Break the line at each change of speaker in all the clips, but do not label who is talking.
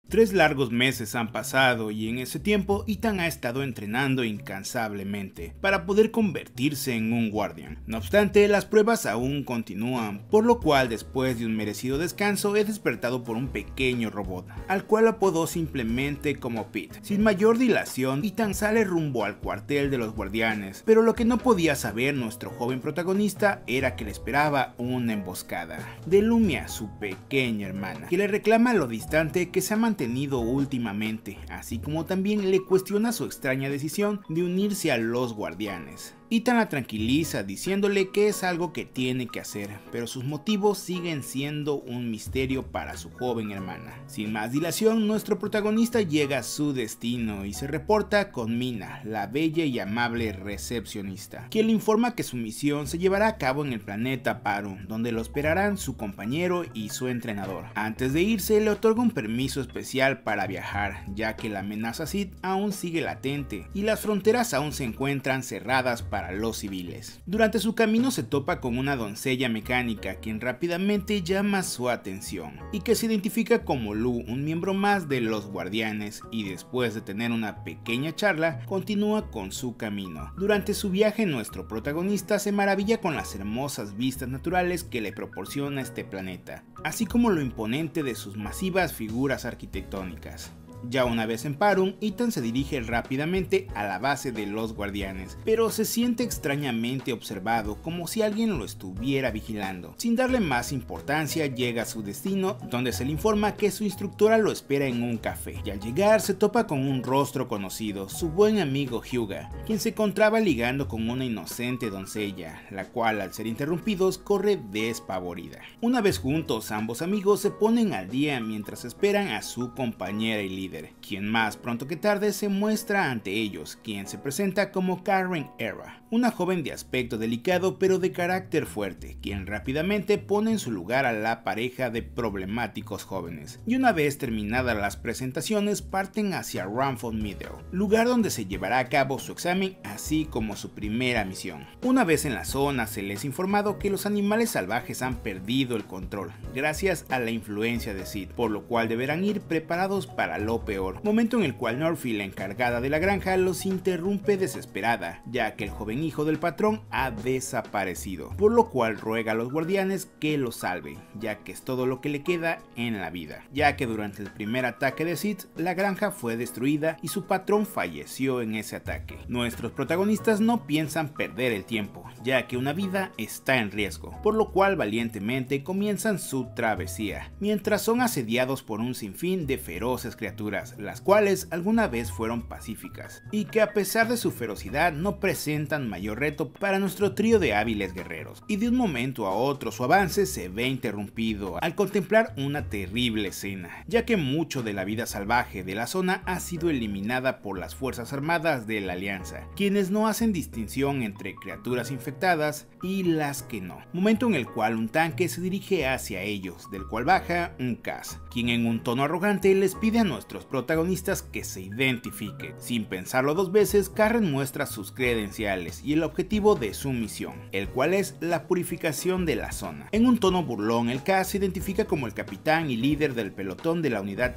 3 largos meses han pasado y en ese tiempo Ethan ha estado entrenando incansablemente para poder convertirse en un guardián. No obstante, las pruebas aún continúan, por lo cual después de un merecido descanso es despertado por un pequeño robot, al cual apodó simplemente como Pete. Sin mayor dilación, Ethan sale rumbo al cuartel de los guardianes, pero lo que no podía saber nuestro joven protagonista era que le esperaba una emboscada de Lumia, su pequeña hermana, que le reclama lo distante que se ha mantenido últimamente, así como también le cuestiona su extraña decisión de unirse a los guardianes. Ethan la tranquiliza diciéndole que es algo que tiene que hacer, pero sus motivos siguen siendo un misterio para su joven hermana. Sin más dilación, nuestro protagonista llega a su destino y se reporta con Mina, la bella y amable recepcionista, quien le informa que su misión se llevará a cabo en el planeta Paru, donde lo esperarán su compañero y su entrenador. Antes de irse, le otorga un permiso especial para viajar, ya que la amenaza Sith aún sigue latente y las fronteras aún se encuentran cerradas para los civiles. Durante su camino se topa con una doncella mecánica quien rápidamente llama su atención y que se identifica como Lu, un miembro más de los guardianes, y después de tener una pequeña charla continúa con su camino. Durante su viaje nuestro protagonista se maravilla con las hermosas vistas naturales que le proporciona este planeta, así como lo imponente de sus masivas figuras arquitectónicas. Ya una vez en Parum, Ethan se dirige rápidamente a la base de los guardianes, pero se siente extrañamente observado, como si alguien lo estuviera vigilando. Sin darle más importancia, llega a su destino, donde se le informa que su instructora lo espera en un café, y al llegar se topa con un rostro conocido, su buen amigo Hyuga, quien se encontraba ligando con una inocente doncella, la cual al ser interrumpidos corre despavorida. Una vez juntos, ambos amigos se ponen al día mientras esperan a su compañera y líder, quien más pronto que tarde se muestra ante ellos, quien se presenta como Karen Era, una joven de aspecto delicado pero de carácter fuerte, quien rápidamente pone en su lugar a la pareja de problemáticos jóvenes. Y una vez terminadas las presentaciones parten hacia Ramford Meadow, lugar donde se llevará a cabo su examen así como su primera misión. Una vez en la zona se les ha informado que los animales salvajes han perdido el control gracias a la influencia de Sid, por lo cual deberán ir preparados para lo peor, momento en el cual Norfi, la encargada de la granja, los interrumpe desesperada, ya que el joven hijo del patrón ha desaparecido, por lo cual ruega a los guardianes que lo salven, ya que es todo lo que le queda en la vida, ya que durante el primer ataque de Sid, la granja fue destruida y su patrón falleció en ese ataque. Nuestros protagonistas no piensan perder el tiempo, ya que una vida está en riesgo, por lo cual valientemente comienzan su travesía, mientras son asediados por un sinfín de feroces criaturas, las cuales alguna vez fueron pacíficas, y que a pesar de su ferocidad no presentan mayor reto para nuestro trío de hábiles guerreros. Y de un momento a otro su avance se ve interrumpido al contemplar una terrible escena, ya que mucho de la vida salvaje de la zona ha sido eliminada por las fuerzas armadas de la Alianza, quienes no hacen distinción entre criaturas infectadas y las que no, momento en el cual un tanque se dirige hacia ellos, del cual baja un Kaz, quien en un tono arrogante les pide a nuestros protagonistas que se identifiquen. Sin pensarlo dos veces, Karen muestra sus credenciales y el objetivo de su misión, el cual es la purificación de la zona. En un tono burlón, el Kaz se identifica como el capitán y líder del pelotón de la unidad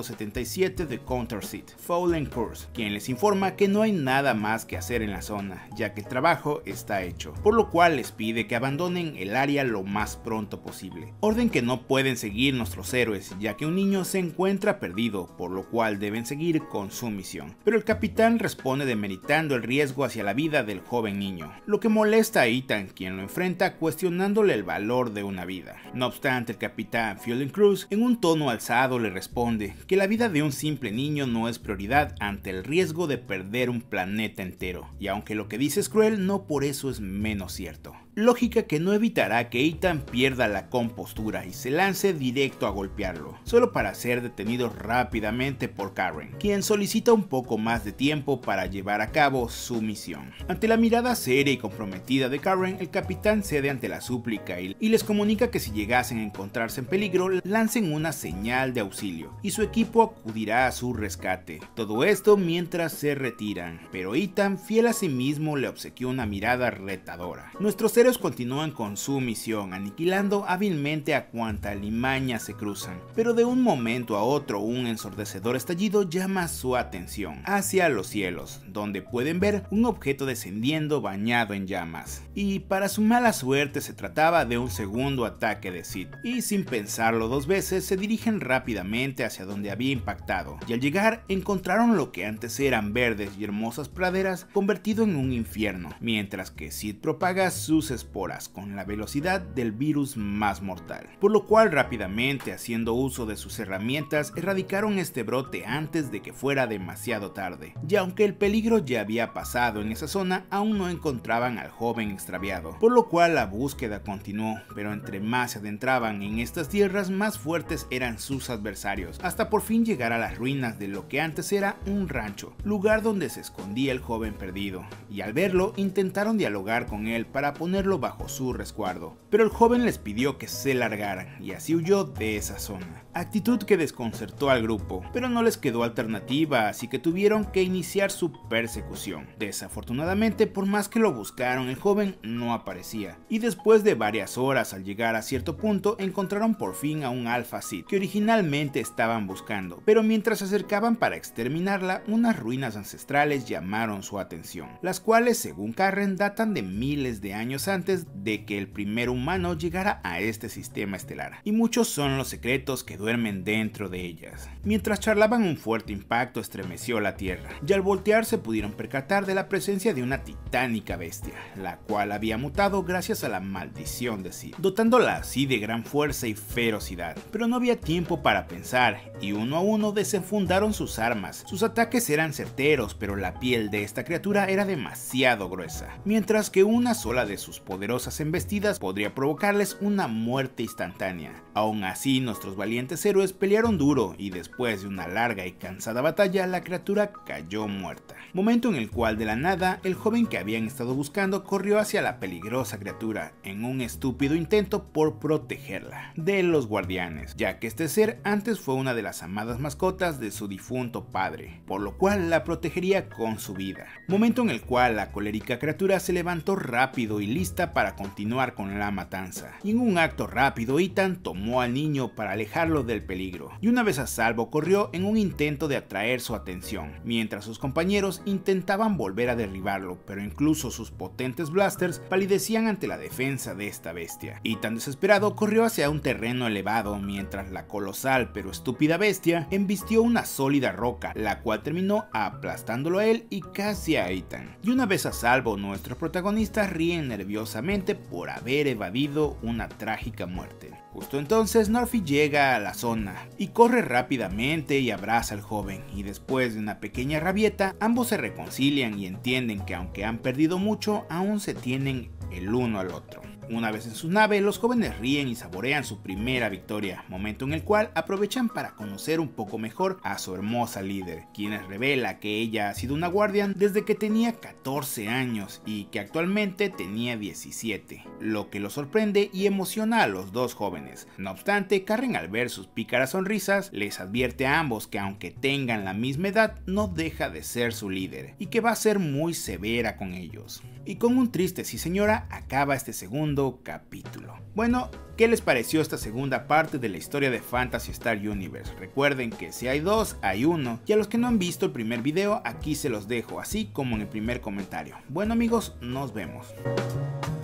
177 de Counter Sith, Fallen Curse, quien les informa que no hay nada más que hacer en la zona, ya que el trabajo está hecho, por lo cual les pide que abandonen el área lo más pronto posible. Orden que no pueden seguir nuestros héroes, ya que un niño se encuentra perdido, por lo cual deben seguir con su misión. Pero el capitán responde demeritando el riesgo hacia la vida del joven niño, lo que molesta a Ethan, quien lo enfrenta cuestionándole el valor de una vida. No obstante, el capitán Fallen Curse, en un tono alzado, le responde que la vida de un simple niño no es prioridad ante el riesgo de perder un planeta entero, y aunque lo que dice es cruel, no por eso es menos cierto. Lógica que no evitará que Ethan pierda la compostura y se lance directo a golpearlo, solo para ser detenido rápidamente por Karen, quien solicita un poco más de tiempo para llevar a cabo su misión. Ante la mirada seria y comprometida de Karen, el capitán cede ante la súplica y les comunica que si llegasen a encontrarse en peligro, lancen una señal de auxilio y su equipo acudirá a su rescate. Todo esto mientras se retiran, pero Ethan, fiel a sí mismo, le obsequió una mirada retadora. Nuestros héroes Pero continúan con su misión, aniquilando hábilmente a cuanta alimaña se cruzan. Pero de un momento a otro un ensordecedor estallido llama su atención hacia los cielos, donde pueden ver un objeto descendiendo bañado en llamas. Y para su mala suerte se trataba de un segundo ataque de Sith, y sin pensarlo dos veces se dirigen rápidamente hacia donde había impactado, y al llegar encontraron lo que antes eran verdes y hermosas praderas convertido en un infierno, mientras que Sith propaga sus esporas con la velocidad del virus más mortal, por lo cual rápidamente, haciendo uso de sus herramientas, erradicaron este brote antes de que fuera demasiado tarde. Y aunque el peligro ya había pasado en esa zona, aún no encontraban al joven extraviado, por lo cual la búsqueda continuó, pero entre más se adentraban en estas tierras, más fuertes eran sus adversarios, hasta por fin llegar a las ruinas de lo que antes era un rancho, lugar donde se escondía el joven perdido, y al verlo intentaron dialogar con él para ponerlo bajo su resguardo, pero el joven les pidió que se largaran y así huyó de esa zona, actitud que desconcertó al grupo, pero no les quedó alternativa, así que tuvieron que iniciar su persecución. Desafortunadamente, por más que lo buscaron, el joven no aparecía, y después de varias horas al llegar a cierto punto encontraron por fin a un Alpha Sith que originalmente estaban buscando, pero mientras se acercaban para exterminarla, unas ruinas ancestrales llamaron su atención, las cuales según Karren datan de miles de años antes de que el primer humano llegara a este sistema estelar, y muchos son los secretos que duermen dentro de ellas. Mientras charlaban, un fuerte impacto estremeció la tierra, y al voltear se pudieron percatar de la presencia de una titánica bestia, la cual había mutado gracias a la maldición de Sith, dotándola así de gran fuerza y ferocidad. Pero no había tiempo para pensar, y uno a uno desenfundaron sus armas. Sus ataques eran certeros, pero la piel de esta criatura era demasiado gruesa, mientras que una sola de sus poderosas embestidas podría provocarles una muerte instantánea. Aún así, nuestros valientes héroes pelearon duro, y después de una larga y cansada batalla, la criatura cayó muerta. Momento en el cual de la nada, el joven que habían estado buscando corrió hacia la peligrosa criatura, en un estúpido intento por protegerla de los guardianes, ya que este ser antes fue una de las amadas mascotas de su difunto padre, por lo cual la protegería con su vida. Momento en el cual la colérica criatura se levantó rápido y lista para continuar con la matanza, y en un acto rápido Ethan tomó al niño para alejarlo del peligro, y una vez a salvo corrió en un intento de atraer su atención, mientras sus compañeros intentaban volver a derribarlo, pero incluso sus potentes blasters palidecían ante la defensa de esta bestia. Ethan, desesperado, corrió hacia un terreno elevado, mientras la colosal pero estúpida bestia embistió una sólida roca, la cual terminó aplastándolo a él y casi a Ethan. Y una vez a salvo, nuestros protagonistas ríen nerviosamente por haber evadido una trágica muerte. Justo entonces Norfi llega a la zona y corre rápidamente y abraza al joven, y después de una pequeña rabieta ambos se reconcilian y entienden que aunque han perdido mucho, aún se tienen el uno al otro. Una vez en su nave, los jóvenes ríen y saborean su primera victoria, momento en el cual aprovechan para conocer un poco mejor a su hermosa líder, quien les revela que ella ha sido una guardián desde que tenía 14 años y que actualmente tenía 17, lo que los sorprende y emociona a los dos jóvenes. No obstante, Karren, al ver sus pícaras sonrisas, les advierte a ambos que aunque tengan la misma edad, no deja de ser su líder y que va a ser muy severa con ellos. Y con un triste sí señora acaba este segundo capítulo. Bueno, ¿qué les pareció esta segunda parte de la historia de Phantasy Star Universe? Recuerden que si hay dos, hay uno, y a los que no han visto el primer video, aquí se los dejo, así como en el primer comentario. Bueno amigos, nos vemos.